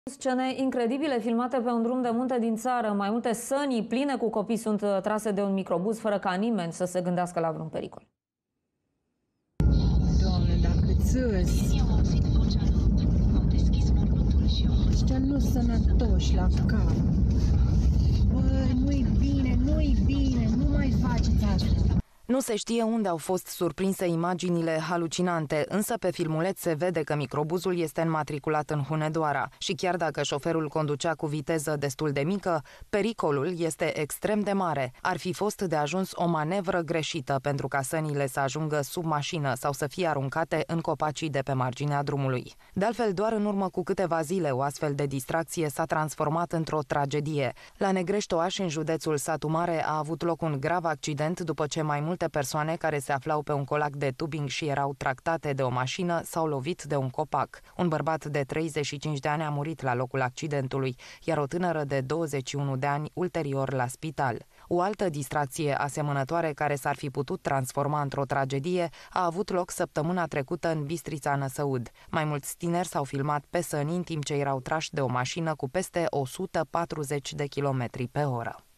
Scene incredibile filmate pe un drum de munte din țară. Mai multe săni pline cu copii sunt trase de un microbuz fără ca nimeni să se gândească la vreun pericol. Doamne, dacă ți-ăs, ăștia nu sănătoși la cap. Băi, nu-i bine, nu-i bine, nu mai faceți asta. Nu se știe unde au fost surprinse imaginile halucinante, însă pe filmuleț se vede că microbuzul este înmatriculat în Hunedoara și chiar dacă șoferul conducea cu viteză destul de mică, pericolul este extrem de mare. Ar fi fost de ajuns o manevră greșită pentru ca sănile să ajungă sub mașină sau să fie aruncate în copacii de pe marginea drumului. De altfel, doar în urmă cu câteva zile, o astfel de distracție s-a transformat într-o tragedie. La Negrești-Oaș, în județul Satu Mare, a avut loc un grav accident după ce mai multe persoane care se aflau pe un colac de tubing și erau tractate de o mașină s-au lovit de un copac. Un bărbat de 35 de ani a murit la locul accidentului, iar o tânără de 21 de ani ulterior la spital. O altă distracție asemănătoare care s-ar fi putut transforma într-o tragedie a avut loc săptămâna trecută în Bistrița Năsăud. Mai mulți tineri s-au filmat pe săni în timp ce erau trași de o mașină cu peste 140 de km pe oră.